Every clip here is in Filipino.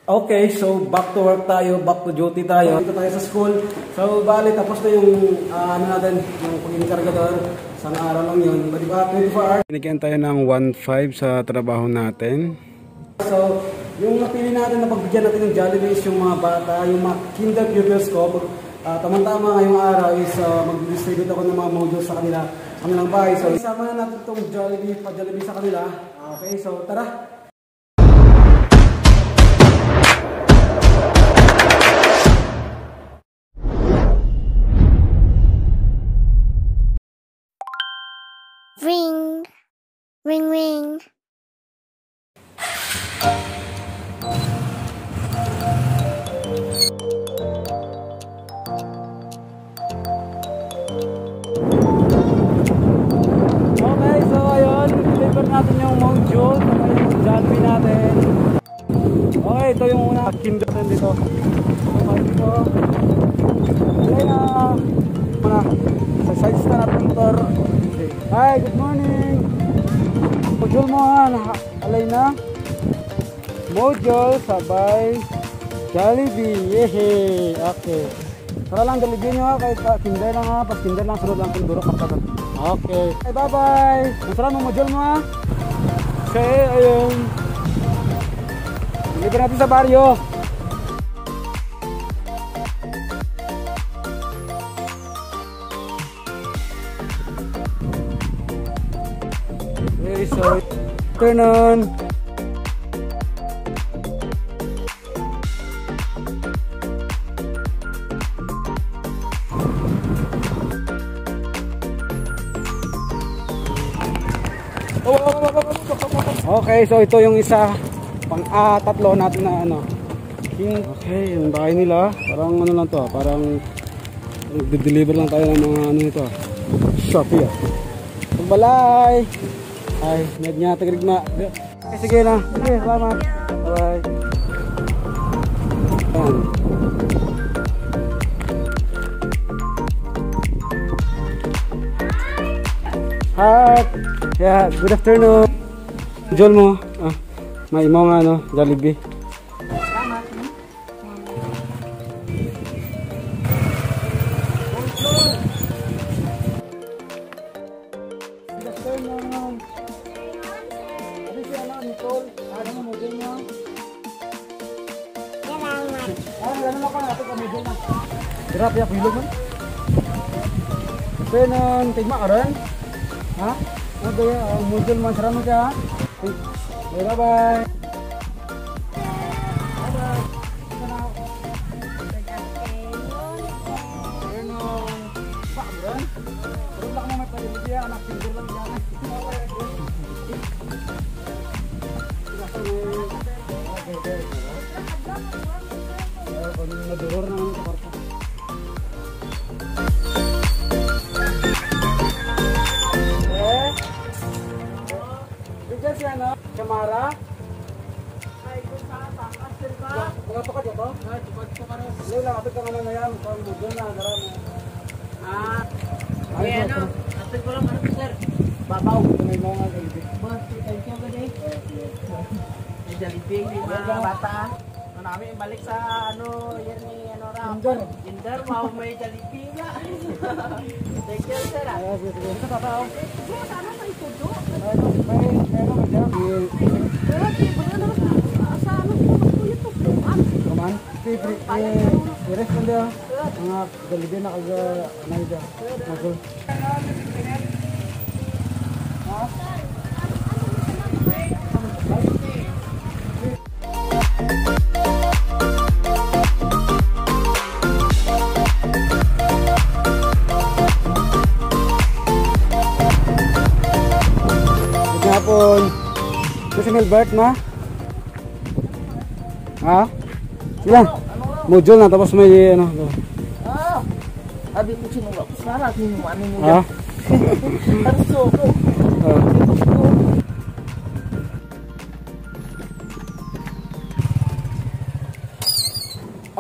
Okay, so back to work tayo, back to duty tayo. Dito tayo sa school. So bali tapos na yung ano natin, yung pag-inkargador. Isang araw lang yun. Diba, 24 hours. Binigyan tayo ng 1.5 sa trabaho natin. So, yung napili natin na pagbigyan natin ng Jollibee is yung mga bata, yung mga kinder pupils ko. Tamang-tama ngayong araw is mag-distribute ako ng mga modules sa kanilang bahay. So, isama na natin itong Jollibee, pa-Jollibee sa kanila. Okay, so tara! Ring, ring, ring. Okay, so ayun, deliver natin yung module, yung Jollibee natin. Okay, ito yung una, kinder natin dito. Okay, dito. Okay na. Sa sides na natin motor. Hi, good morning. Module mo alay na. Module sabay Jollibee. Yehey. Okay. Tara lang Jollibee nyo kahit kinder lang pas kinder lang sunod lang pinduro kapag. Okay. Hey, bye bye. Nasarap mo module mo Okay, ayun. Deliver natin sa baryo. Okay, so turn on. Okay, so ito yung isa pang tatlo natin na ano. Okay, yung bahay nila, parang ano lang to, parang nagde-deliver lang tayo ng mga ano nito. Shopee Balay. Ay, med niya tagrigma. Okay, sige na. Sige, salamat. Bye. Hi. Yeah, good afternoon. Jol mo. May mo nga no, Jollibee. Salamat. Good afternoon. Ano siya na, Nicole? Ano mo mo din niya? Ano mo ka natin kami din na? Hirap ya, pilog man? Penon, tigma ka rin? Ha? Ano ba yan? Module man, sarang mo siya ha? Okay, bye-bye! Naduror na naman sa kwarto. Bigyan siya no? Kamara? Ay, kung saan takas ba? Mga pa ka dito? Ay, tupad pa ka rin. Lula, kapit ka naman na yan. Kung doon na, garam. Ay, ano? Kapit ko lang, ano sir? Babaw. May mga Jollibee. Thank you, good day. May Jollibee, may mga bata. Namin balik sa ano yan ni ano raw. Kinder, wow, may Jollibee nga. Thank you sir. Ito tataw. Sana may tudo. Meron ka dyan. Pero di ba na sa ano ko ito kuan. Kuman? I-respond dyan. Mga Jollibee na kaga na ito. Magul. Hapon. Ito si Melbert ma? Ha? Sila? Module na tapos may ano. Abi ko sinulok. Sarap ni mo ano mo. Ha? Arso ko.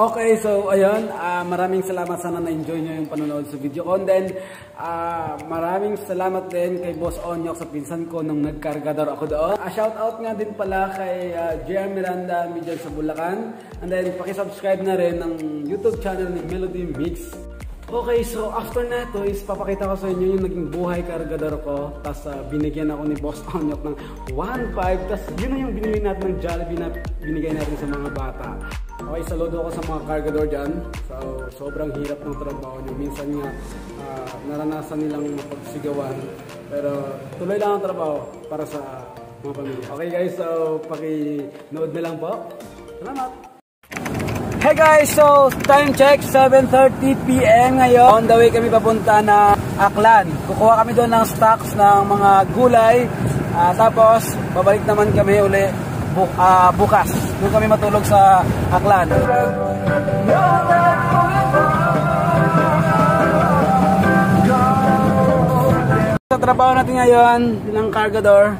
Okay, so ayun, maraming salamat, sana na-enjoy nyo yung panonood sa video ko. And then, maraming salamat din kay Boss Onyok sa pinsan ko nung nagkargador ako doon. Shoutout nga din pala kay JR Miranda Media sa Bulacan. And then, pakisubscribe na rin ng YouTube channel ni Melody Mix. Okay, so after na ito is papakita ko sa inyo yung naging buhay kargador ko. Tapos binigyan ako ni Boss Onyok ng 1.5. Tapos yun na yung binili natin ng Jollibee na binigay natin sa mga bata. Okay, saludo ako sa mga kargador dyan. So, sobrang hirap ng trabaho nyo. Minsan nga, naranasan nilang mapagsigawan. Pero tuloy lang ang trabaho para sa mga pamilya. Okay guys, so paki-nood na lang po. Salamat! Hey guys, so time check, 7:30 PM ngayon. On the way kami papunta na Aklan. Kukuha kami doon ng stocks ng mga gulay. Tapos, babalik naman kami uli bukas. Doon kami matulog sa Aklan. Sa trabaho natin ngayon, ng cargador.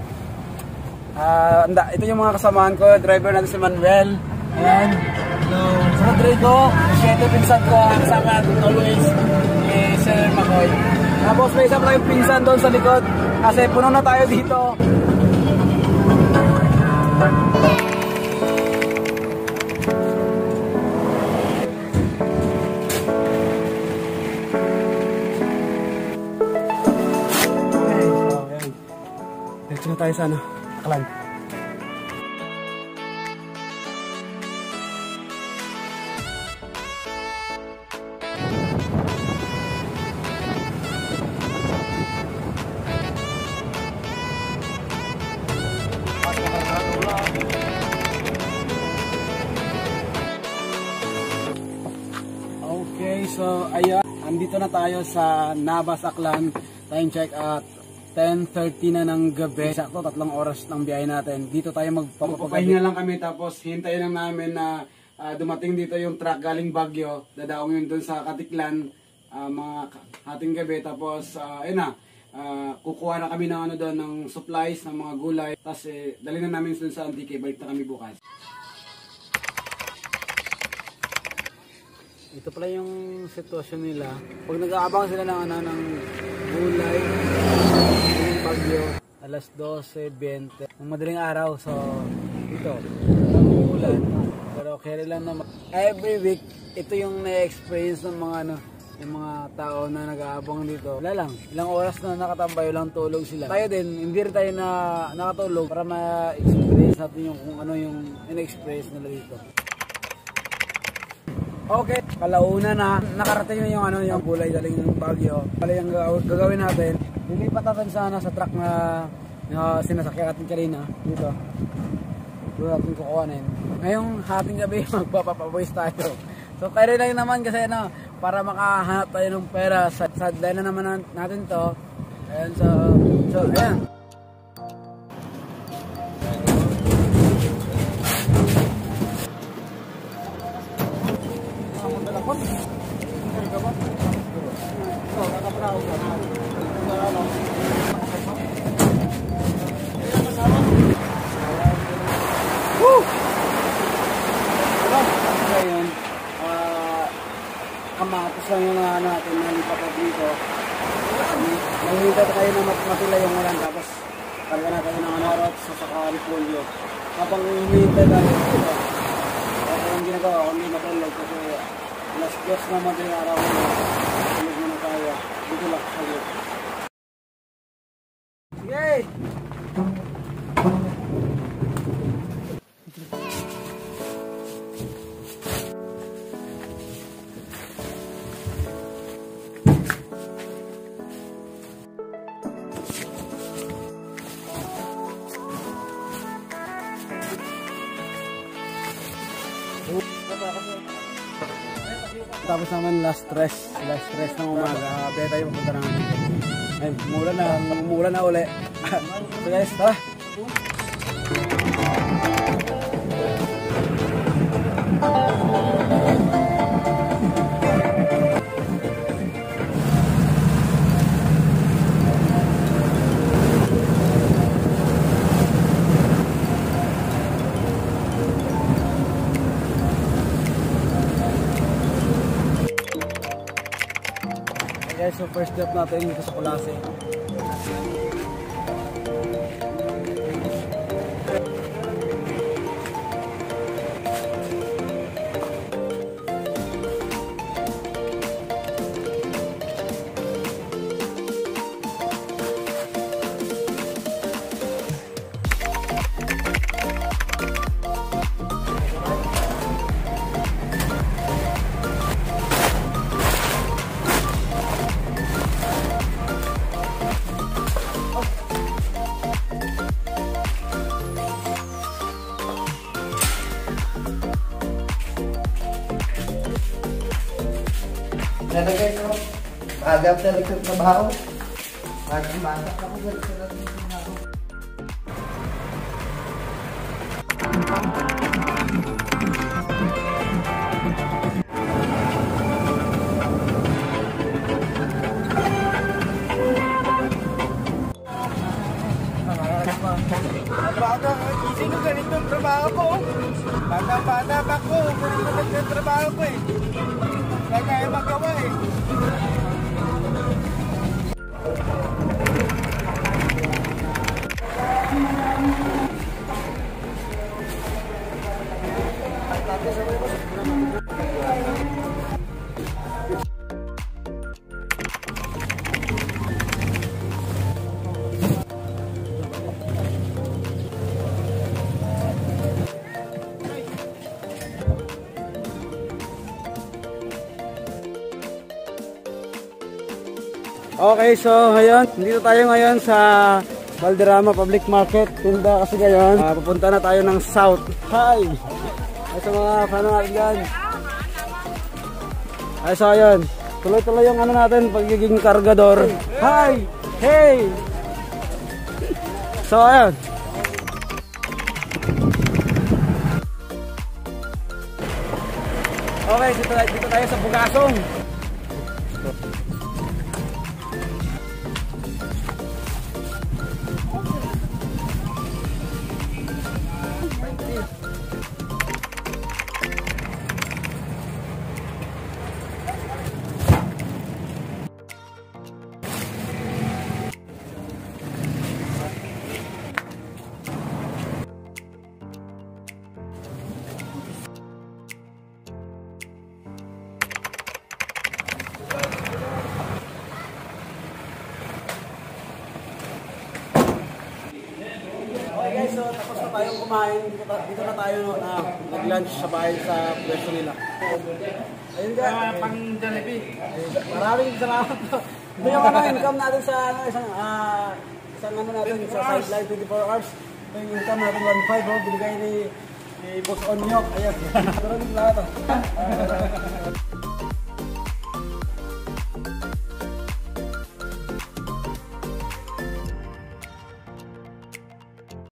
Ito yung mga kasamaan ko. Driver natin si Manuel. Ayan. So, sa Rodrigo, siyempre pinsan ko, kasama always, Sir Makoy. Tapos may isa pa yung pinsan doon sa likod, kasi puno na tayo dito. Okay, so ayan. Diretso na tayo sa Aklan. Okay, so ayun, andito na tayo sa Navas, Aklan. Time check at 10:30 na ng gabi. Sakto 3 oras ng biyahe natin. Dito tayo magpapahinga lang kami, tapos hintayin lang namin na dumating dito yung truck galing Baguio. Dadaong yun dun sa Katiklan, mga hating gabi. Tapos ayun na, kukuha na kami ng doon ng supplies ng mga gulay. Tapos dali na namin dun sa Antique. Balik na kami bukas. Ito pala yung sitwasyon nila. Pag nag-aabang sila ng gulay, ng Baguio, alas 12:20 ng madaling araw. So, ito, ang ulan. Pero okay lang naman. Every week, ito yung na-experience ng mga yung mga tao na nag-aabang dito. Wala lang, ilang oras na nakatambay, ilang tulog sila. Tayo din, hindi rin tayo na nakatulog para ma-experience natin yung kung ano yung in-experience nila dito. Okay, kalauna na, nakarating na yung gulay galing ng Baguio. Pala yung gagawin natin, lilipat natin sana sa truck na sinasakyan natin kanina dito. Dito natin kukuhanin. Ngayong hating gabi, magpapapaboys tayo. So, kaya lang naman kasi para makahanap tayo ng pera. Sadlay na naman natin to. Ayan, so ayan. Kamatis lang yung natin nalipat dito. Nangihintay tayo na matila yung ulan, tapos karga na tayo ng anarot sa repolyo. Kapag hinihintay tayo dito, ako ang ginagawa, kundi matulog kasi alas 10 na madaling araw na tulog muna tayo. Dito lang, saglit. Sige! Tapos naman last stress ng umaga. Baya tayo pupunta naman dito. Ay, umulan na uli. So guys, tara! guys, so first step natin dito sa Kulase. Nalagay ko, agap na nagtatrabaho. Masak ako galit sa nagtatrabaho. Baka, gising ko ganito ang trabaho ko. Bata-bata pa ko, ganito nagtatrabaho ko eh. Kaya kaya magawa eh. Okay, so ngayon, dito tayo ngayon sa Valderrama Public Market. Tinda kasi ngayon, pupunta na tayo ng South. Hi! Ay sa mga fan natin dyan. Ay so ayun, tuloy-tuloy yung ano natin, pagiging kargador. Hi! Hey! So ayun. Okay, dito tayo sa Bugasong. So tapos na tayong kumain, dito na tayo nag-lunch sa bahay sa pwesto nila. Ayun ka, pang Jollibee. Maraming salamat po. Ito yung income natin sa isang ano natin sa sideline 24 hours. Ito yung income natin 1.5 binigay ni Boss Onyok. Ayan. Maraming salamat.